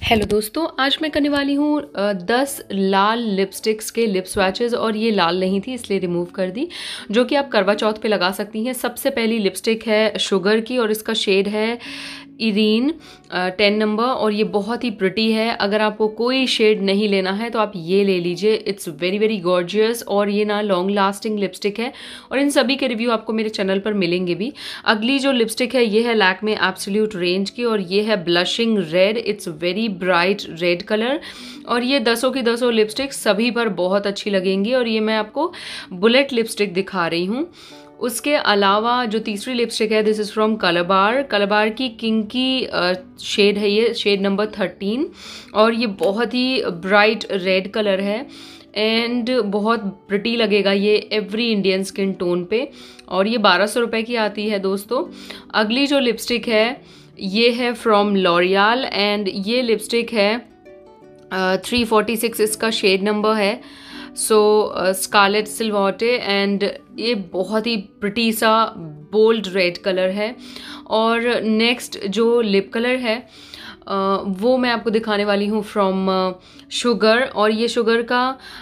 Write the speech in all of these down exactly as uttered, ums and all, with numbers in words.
Hello दोस्तों, आज मैं करने वाली हूँ दस लाल लिपस्टिक्स के लिप स्वैचेस। और ये लाल नहीं थी इसलिए रिमूव कर दी, जो कि आप करवा चौथ पे लगा सकती हैं। सबसे पहली लिपस्टिक है शुगर की और इसका शेड है इरीन टेन नंबर और ये बहुत ही प्रिटी है। अगर आपको कोई शेड नहीं लेना है तो आप ये ले लीजिए। इट्स वेरी वेरी गॉर्जियस और ये ना लॉन्ग लास्टिंग लिपस्टिक है और इन सभी के रिव्यू आपको मेरे चैनल पर मिलेंगे भी। अगली जो लिपस्टिक है ये है लैक्मे एब्सोल्यूट रेंज की और ये है blushing red. It's very bright red colour और ये दसों की दसों लिपस्टिक सभी पर बहुत अच्छी लगेंगी। और ये मैं आपको बुलेट लिपस्टिक दिखा रही हूँ। उसके अलावा जो तीसरी लिपस्टिक है this is from Colorbar. Colorbar की किंकी शेड है, ये शेड नंबर थर्टीन और ये बहुत ही ब्राइट रेड कलर है एंड बहुत प्रिटी लगेगा ये एवरी इंडियन स्किन टोन पे। और ये बारह सौ रुपये की आती है दोस्तों। अगली जो लिपस्टिक है ये है फ्रॉम लॉरियल एंड ये लिपस्टिक है थ्री फोर्टी सिक्स इसका शेड नंबर है। सो स्कारलेट सिल्वोटे एंड ये बहुत ही प्रिटी सा बोल्ड रेड कलर है। और नेक्स्ट जो लिप कलर है uh, वो मैं आपको दिखाने वाली हूँ फ्रॉम शुगर और ये शुगर का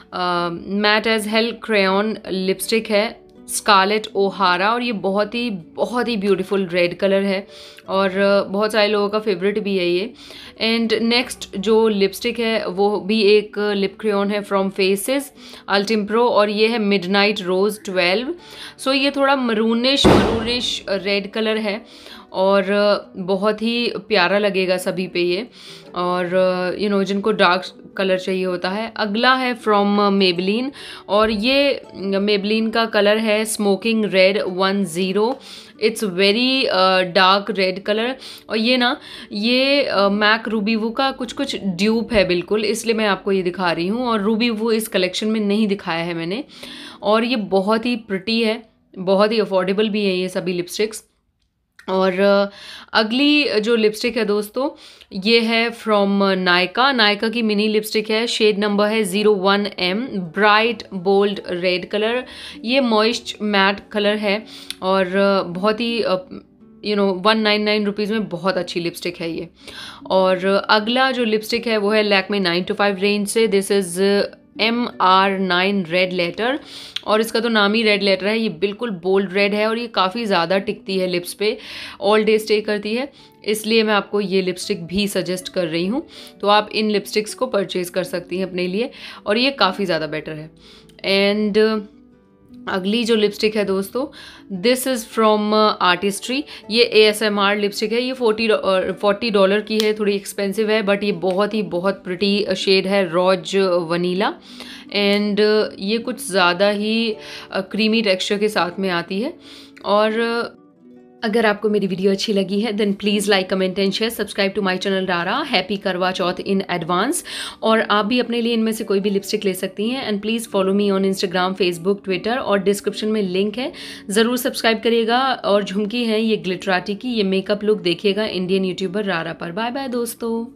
matte as hell crayon lipstick है स्कारलेट ओहारा और ये बहुत ही बहुत ही ब्यूटीफुल रेड कलर है और बहुत सारे लोगों का फेवरेट भी है ये। एंड नेक्स्ट जो लिपस्टिक है वो भी एक लिप क्रेयॉन है फ्रॉम फेसेस अल्टिम्प्रो और ये है मिडनाइट रोज ट्वेल्व। सो ये थोड़ा मरूनिश मरूनिश रेड कलर है और बहुत ही प्यारा लगेगा सभी पे ये। और यू नो जिनको डार्क कलर चाहिए होता है। अगला है फ्रॉम मेबलिन और ये मेबलिन का कलर है smoking red one zero. It's very dark red colour और ये ना ये मैक रूबी वू का कुछ कुछ ड्यूप है बिल्कुल, इसलिए मैं आपको ये दिखा रही हूँ। और रूबी वू इस कलेक्शन में नहीं दिखाया है मैंने। और ये बहुत ही प्रिटी है, बहुत ही अफोर्डेबल भी है ये सभी लिपस्टिक्स। और अगली जो लिपस्टिक है दोस्तों ये है फ्रॉम नायका। नायका की मिनी लिपस्टिक है, शेड नंबर है zero one M, bright bold red colour. ये मॉइस्ट मैट कलर है और बहुत ही you know one nine nine rupees में बहुत अच्छी लिपस्टिक है ये। और अगला जो लिपस्टिक है वो है Lakme nine to five range से। This is M R nine red letter और इसका तो नाम ही रेड लेटर है। ये बिल्कुल बोल्ड रेड है और ये काफ़ी ज़्यादा टिकती है लिप्स पे, ऑल डे स्टे करती है, इसलिए मैं आपको ये लिपस्टिक भी सजेस्ट कर रही हूँ। तो आप इन लिपस्टिक्स को परचेज़ कर सकती हैं अपने लिए और ये काफ़ी ज़्यादा बेटर है। एंड अगली जो लिपस्टिक है दोस्तों दिस इज़ फ्रॉम आर्टिस्ट्री। ये A S M R lipstick है। ये फोर्टी फोर्टी डॉलर की है, थोड़ी एक्सपेंसिव है बट ये बहुत ही बहुत प्रिटी शेड है रोज वनीला। एंड ये कुछ ज़्यादा ही क्रीमी टेक्सचर के साथ में आती है। और अगर आपको मेरी वीडियो अच्छी लगी है then please like comment and share, subscribe to my channel Rara. Happy Karwa Chauth in advance. और आप भी अपने लिए इनमें से कोई भी लिपस्टिक ले सकती हैं। And please follow me on Instagram, Facebook, Twitter और डिस्क्रिप्शन में लिंक है, ज़रूर सब्सक्राइब करिएगा। और झुमकी है ये ग्लिटराटी की, ये मेकअप लुक देखिएगा इंडियन यूट्यूबर रारा पर। बाय बाय दोस्तों।